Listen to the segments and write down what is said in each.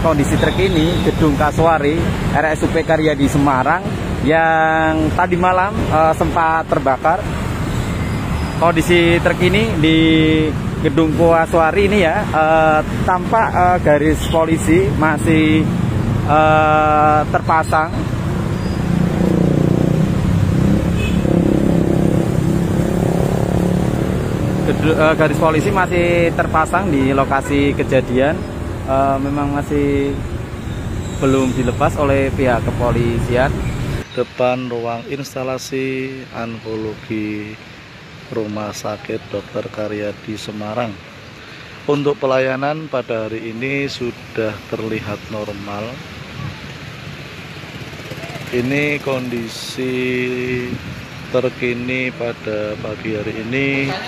kondisi terkini gedung Kasuari RSUP Karyadi Semarang yang tadi malam sempat terbakar. Kondisi terkini di gedung Kasuari ini ya, tampak garis polisi masih terpasang. Garis polisi masih terpasang di lokasi kejadian, memang masih belum dilepas oleh pihak kepolisian. Depan ruang instalasi onkologi Rumah Sakit Dr. Karyadi Semarang. Untuk pelayanan pada hari ini sudah terlihat normal. Ini kondisi terkini pada pagi hari ini.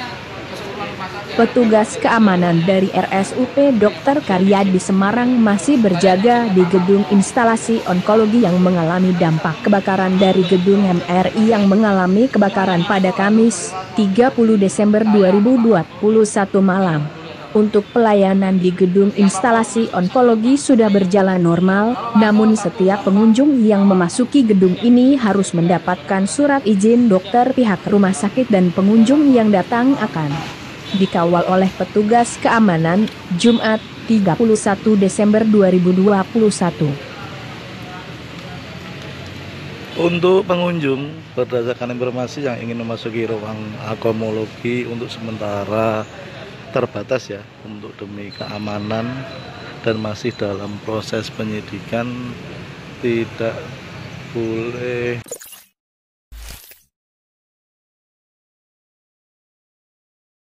Petugas keamanan dari RSUP Dr. Karyadi Semarang masih berjaga di gedung instalasi onkologi yang mengalami dampak kebakaran dari gedung MRI yang mengalami kebakaran pada Kamis, 30 Desember 2021 malam. Untuk pelayanan di gedung instalasi onkologi sudah berjalan normal, namun setiap pengunjung yang memasuki gedung ini harus mendapatkan surat izin dokter pihak rumah sakit dan pengunjung yang datang akan dikawal oleh petugas keamanan. Jumat 31 Desember 2021. Untuk pengunjung, berdasarkan informasi yang ingin memasuki ruang akomologi untuk sementara terbatas ya, untuk demi keamanan dan masih dalam proses penyidikan, tidak boleh